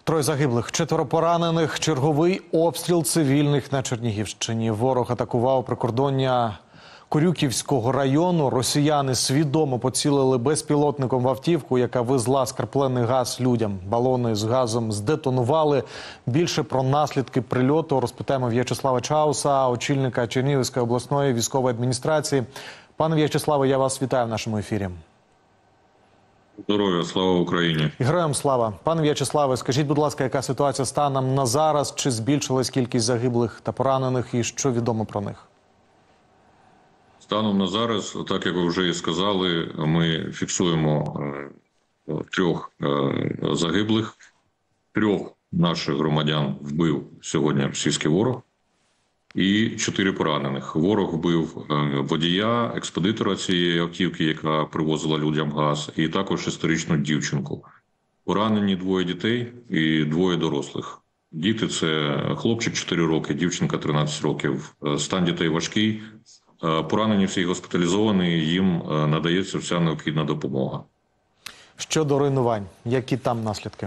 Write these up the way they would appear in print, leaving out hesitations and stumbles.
Троє загиблих, 4 поранених, черговий обстріл цивільних на Чернігівщині. Ворог атакував прикордоння Корюківського району. Росіяни свідомо поцілили безпілотником в автівку, яка везла скраплений газ людям. Балони з газом здетонували. Більше про наслідки прильоту розпитаємо В'ячеслава Чауса, очільника Чернігівської обласної військової адміністрації. Пане В'ячеславе, я вас вітаю в нашому ефірі. Здоров'я, слава Україні. Героям слава. Пане В'ячеславе, скажіть, будь ласка, яка ситуація станом на зараз? Чи збільшилась кількість загиблих та поранених і що відомо про них? Станом на зараз, так як ви вже і сказали, ми фіксуємо 3 загиблих. 3 наших громадян вбив сьогодні російський ворог. І 4 поранених. Ворог вбив водія, експедитора цієї автівки, яка привозила людям газ, і також 6-річну дівчинку. Поранені 2 дітей і 2 дорослих. Діти – це хлопчик 4 роки, дівчинка 13 років. Стан дітей важкий. Поранені всі госпіталізовані, їм надається вся необхідна допомога. Щодо руйнувань, які там наслідки?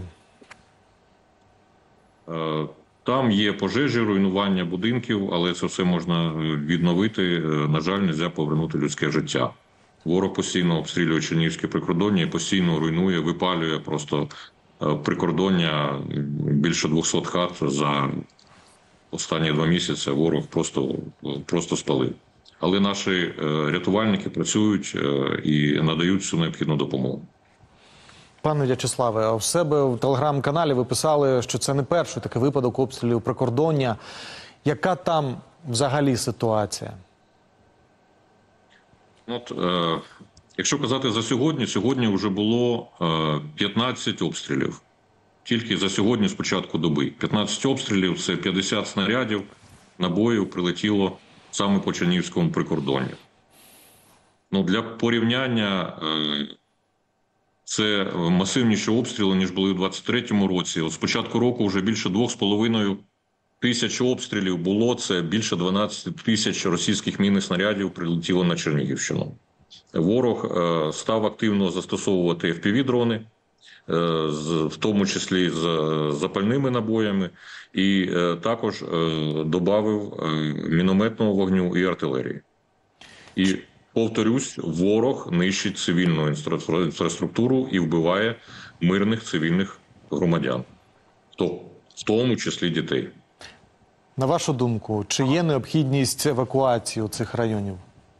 Там є пожежі, руйнування будинків, але це все можна відновити. На жаль, не можна повернути людське життя. Ворог постійно обстрілює Чернігівське прикордоння і постійно руйнує, випалює просто прикордоння. Більше 200 хат за останні 2 місяці ворог просто спалив. Але наші рятувальники працюють і надають всю необхідну допомогу. Пане В'ячеславе, у себе в телеграм-каналі ви писали, що це не перший такий випадок обстрілів прикордоння. Яка там взагалі ситуація? Якщо казати за сьогодні вже було 15 обстрілів. Тільки за сьогодні з початку доби. 15 обстрілів – це 50 снарядів, набоїв прилетіло саме по Чернігівському прикордонню. Для порівняння, це масивніші обстріли, ніж були у 2023 році. З початку року вже більше 2,5 тисяч обстрілів було. Це більше 12 тисяч російських мін і снарядів прилетіло на Чернігівщину. Ворог став активно застосовувати FPV-дрони, в тому числі з запальними набоями, і також додав мінометного вогню і артилерії. І повторюсь, ворог нищить цивільну інфраструктуру і вбиває мирних цивільних громадян, в тому числі дітей. На вашу думку, чи є необхідність евакуації у цих районів?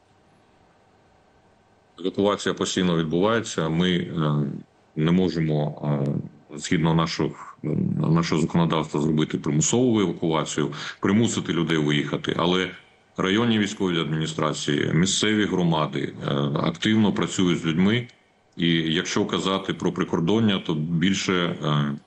Евакуація постійно відбувається. Ми не можемо, згідно нашого законодавства, зробити примусову евакуацію, примусити людей виїхати, але районні військові адміністрації, місцеві громади активно працюють з людьми. І якщо казати про прикордоння, то більше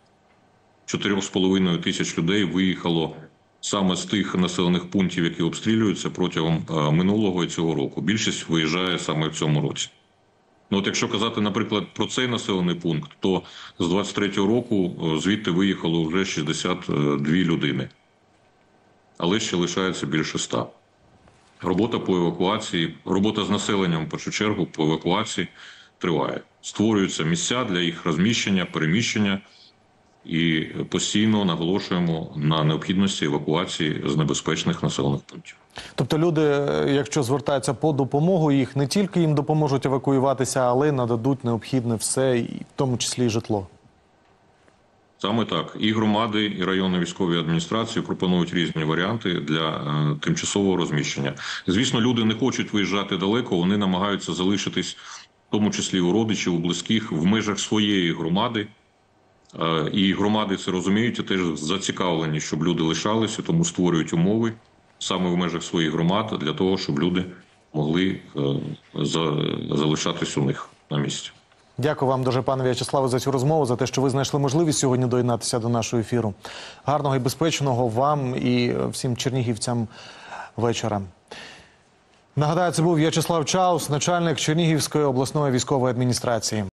4,5 тисяч людей виїхало саме з тих населених пунктів, які обстрілюються протягом минулого і цього року. Більшість виїжджає саме в цьому році. Якщо казати, наприклад, про цей населений пункт, то з 23-го року звідти виїхало вже 62 людини. Але ще лишається більше 100. Робота по евакуації, робота з населенням, в першу чергу, по евакуації триває. Створюються місця для їх розміщення, переміщення і постійно наголошуємо на необхідності евакуації з небезпечних населених пунктів. Тобто люди, якщо звертаються по допомогу, їх не тільки їм допоможуть евакуюватися, але й нададуть необхідне все, в тому числі і житло? Саме так. І громади, і районні військові адміністрації пропонують різні варіанти для тимчасового розміщення. Звісно, люди не хочуть виїжджати далеко, вони намагаються залишитись, в тому числі у родичів, у близьких, в межах своєї громади. І громади це розуміють і теж зацікавлені, щоб люди лишалися, тому створюють умови саме в межах своїх громад для того, щоб люди могли залишатись у них на місці. Дякую вам дуже, пане В'ячеславе, за цю розмову, за те, що ви знайшли можливість сьогодні доєднатися до нашого ефіру. Гарного і безпечного вам і всім чернігівцям вечора. Нагадаю, це був В'ячеслав Чаус, начальник Чернігівської обласної військової адміністрації.